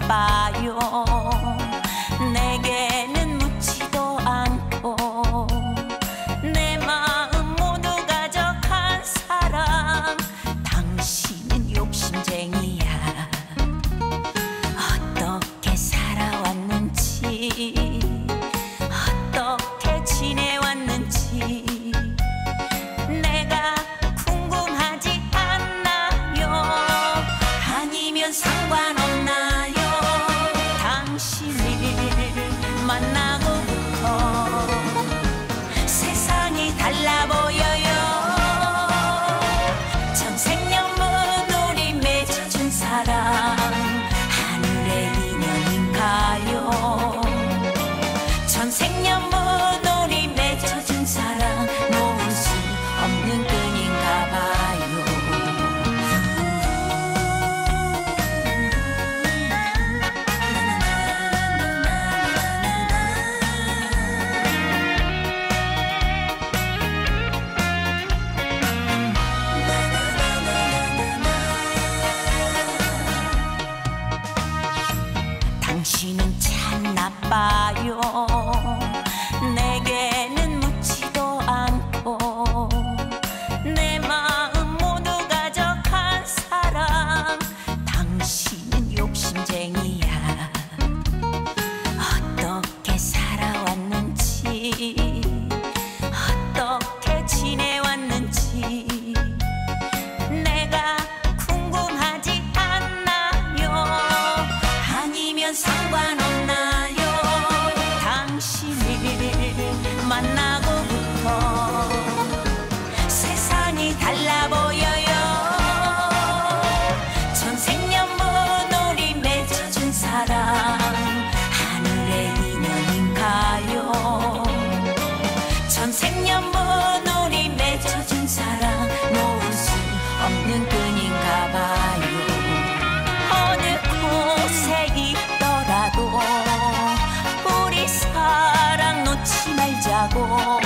나빠요. 내게는 묻지도 않고 내 마음 모두 가져간 사람. 당신은 욕심쟁이야. 어떻게 살아왔는지, 어떻게 지내왔는지 내가 궁금하지 않나요? 아니면 상관없나요? 당신을 만나고부터 세상이 달라 보여요. 천생연분 우리 맺어준 사람, 하늘의 인연인가요? 천생연분 우리 맺어준 사랑, 놓을 수 없는 끈인가 봐요. 당신은 참 나빠요. 내게는 묻지도 않고 내 마음 모두 가져간 사람. 당신은 욕심쟁이야. 어떻게 살아왔는지, 어떻게 지내왔는지 내가 궁금하지 않나요? 아니면 상관없나요? 당신을 만나고부터 세상이 달라 보여요. 천생연분 우리 맺어준 사람, 하늘의 인연인가요? 천생연분 우리 맺어준 사랑, 놓을 수 없는 끈인가 봐요. 어느 곳에 있더라도 우리 사랑 놓지 말자고.